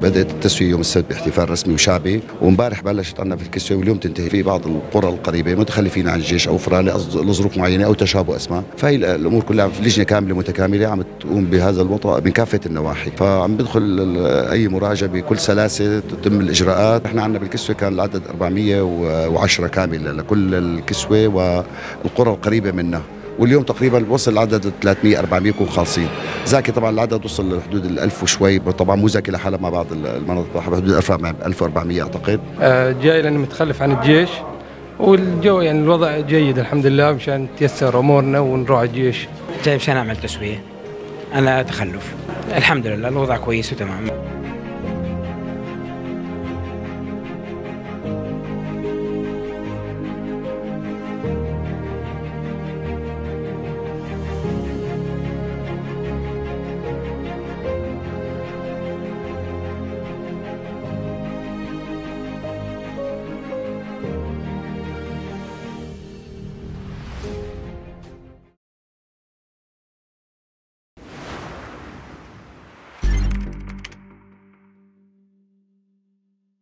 بدات التسويه يوم السبت باحتفال رسمي وشعبي، وامبارح بلشت عندنا في الكسوه واليوم تنتهي في بعض القرى القريبه متخلفين عن الجيش او فرع لظروف معينه او تشابه اسماء، فهي الامور كلها في لجنه كامله متكامله عم تقوم بهذا الوطء من كافه النواحي، فعم بدخل اي مراجعه بكل سلاسه تتم الاجراءات. احنا عندنا بالكسوه كان العدد 410 كامل لكل الكسوه والقرى القريبه منها، واليوم تقريبا وصل العدد 300 400 يكون خالصين. زاكي طبعا العدد وصل لحدود ال 1000 وشوي، طبعا مو زاكي لحالها مع بعض المناطق بحدود 1400 اعتقد. جاي لاني متخلف عن الجيش، والجو يعني الوضع جيد الحمد لله مشان تيسر امورنا ونروح الجيش. جاي مشان اعمل تسويه، انا تخلف الحمد لله الوضع كويس وتمام.